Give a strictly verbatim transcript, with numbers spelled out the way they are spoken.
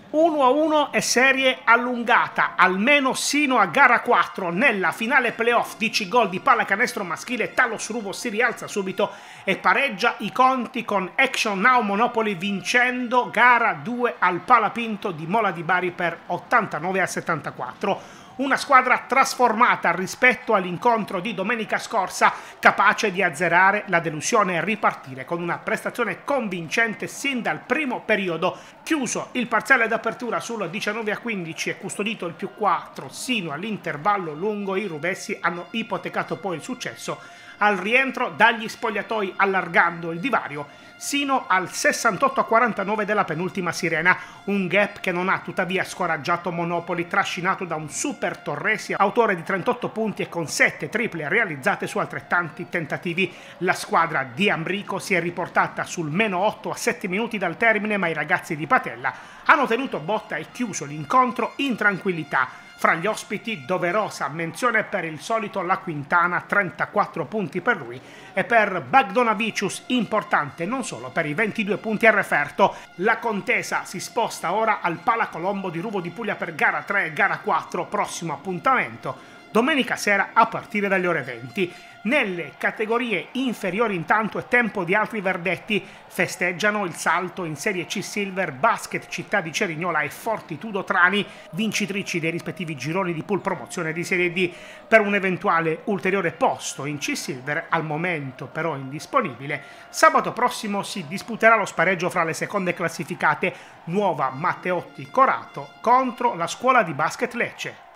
uno a uno e serie allungata, almeno sino a gara quattro. Nella finale playoff dieci gol di pallacanestro maschile, Talos Ruvo si rialza subito e pareggia i conti con Action Now Monopoli, vincendo gara due al Palapinto di Mola di Bari per ottantanove a settantaquattro. Una squadra trasformata rispetto all'incontro di domenica scorsa, capace di azzerare la delusione e ripartire con una prestazione convincente sin dal primo periodo. Chiuso il parziale d'apertura sul diciannove a quindici e custodito il più quattro sino all'intervallo lungo, i ruvessi hanno ipotecato poi il successo al rientro dagli spogliatoi, allargando il divario sino al sessantotto a quarantanove della penultima sirena, un gap che non ha tuttavia scoraggiato Monopoli, trascinato da un super Torresi, autore di trentotto punti e con sette triple realizzate su altrettanti tentativi. La squadra di Ambrico si è riportata sul meno otto a sette minuti dal termine, ma i ragazzi di Patella hanno tenuto botta e chiuso l'incontro in tranquillità. Fra gli ospiti doverosa menzione per il solito La Quintana, trentaquattro punti per lui, e per Bagdonavicius, importante non solo per i ventidue punti a referto. La contesa si sposta ora al Palacolombo di Ruvo di Puglia per gara tre e gara quattro, prossimo appuntamento domenica sera a partire dalle ore venti. Nelle categorie inferiori intanto è tempo di altri verdetti. Festeggiano il salto in Serie C Silver Basket Città di Cerignola e Fortitudo Trani, vincitrici dei rispettivi gironi di pool promozione di Serie D. Per un eventuale ulteriore posto in C Silver, al momento però indisponibile, sabato prossimo si disputerà lo spareggio fra le seconde classificate, Nuova Matteotti Corato contro la Scuola di Basket Lecce.